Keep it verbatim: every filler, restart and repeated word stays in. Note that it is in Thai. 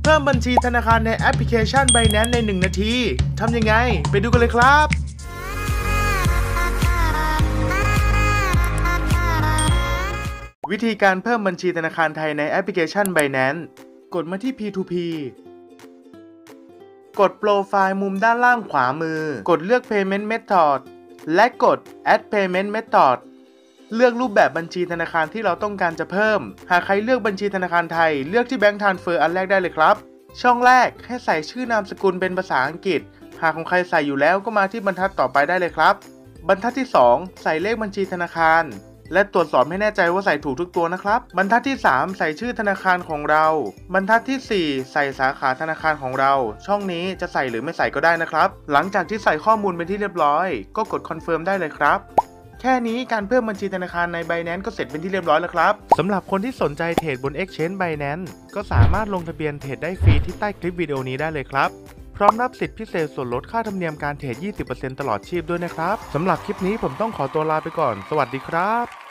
พิ่มบัญชีธนาคารในแอปพลิเคชัน Binance ในหนึ่งนาทีทำยังไงไปดูกันเลยครับวิธีการเพิ่มบัญชีธนาคารไทยในแอปพลิเคชัน Binance กดมาที่ พี ทู พี กดโปรไฟล์มุมด้านล่างขวามือกดเลือก Payment Method และกด Add Payment Method เลือกรูปแบบบัญชีธนาคารที่เราต้องการจะเพิ่มหากใครเลือกบัญชีธนาคารไทยเลือกที่ Bank Transfer อันแรกได้เลยครับช่องแรกให้ใส่ชื่อนามสกุลเป็นภาษาอังกฤษหากของใครใส่อยู่แล้วก็มาที่บรรทัดต่อไปได้เลยครับบรรทัดที่สองใส่เลขบัญชีธนาคารและตรวจสอบให้แน่ใจว่าใส่ถูกทุกตัวนะครับบรรทัดที่สามใส่ชื่อธนาคารของเราบรรทัดที่สี่ใส่สาขาธนาคารของเราช่องนี้จะใส่หรือไม่ใส่ก็ได้นะครับหลังจากที่ใส่ข้อมูลเป็นที่เรียบร้อยก็กดคอนเฟิร์มได้เลยครับแค่นี้การเพิ่มบัญชีธนาคารใน Binance ก็เสร็จเป็นที่เรียบร้อยแล้วครับสำหรับคนที่สนใจเทรดบน Exchange Binance ก็สามารถลงทะเบียนเทรดได้ฟรีที่ใต้คลิปวิดีโอนี้ได้เลยครับพร้อมรับสิทธิพิเศษส่วนลดค่าธรรมเนียมการเทรด ยี่สิบเปอร์เซ็นต์ ตลอดชีพด้วยนะครับสำหรับคลิปนี้ผมต้องขอตัวลาไปก่อนสวัสดีครับ